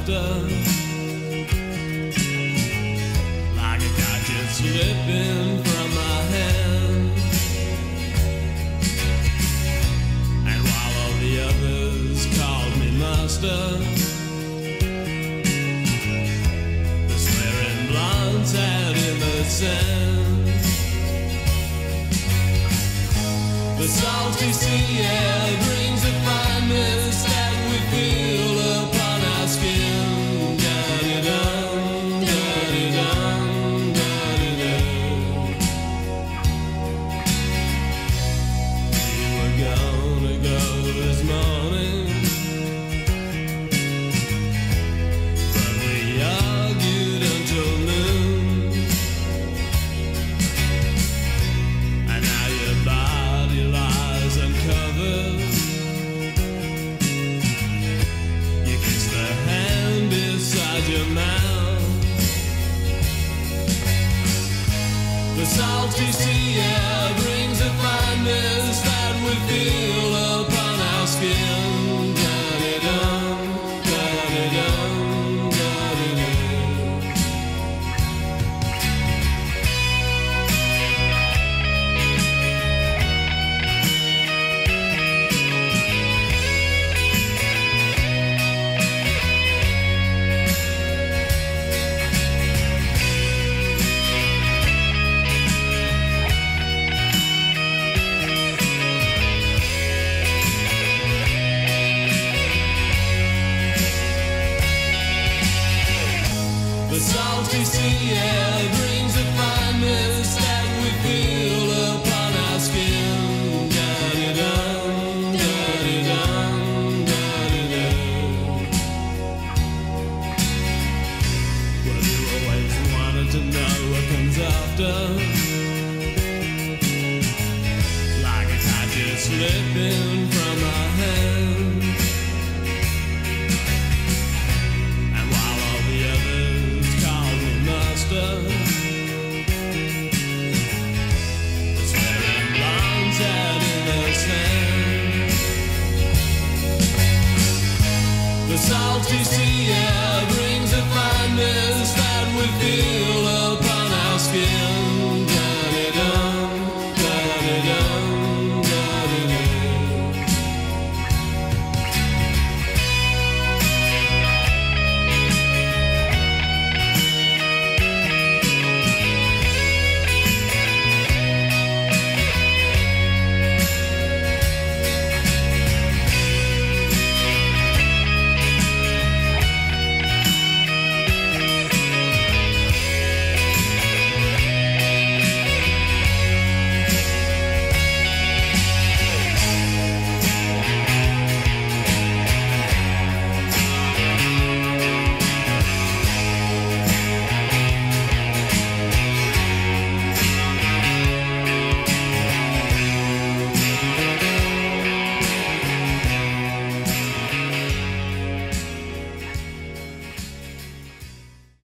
after, like a kite just slipping from my hand. And while all the others called me master, the swearing blondes out in the sand. The salty sea air brings a fineness that we feel upon our skin. Da-di-dum, da-di-dum, da-di-dum. We were gonna go this morning, but we argued until noon. And now your body lies uncovered. You kiss the hand beside your mouth. The salty sea air brings a fineness that we feel upon our skin. Da-di-dum, da-di-dum, da-di-dum. The salty sea air brings a fineness that we feel upon our skin. Da-di-dum, da-di-dum, da-di-dum. Well, you always wanted to know what comes after, like a kite just slipping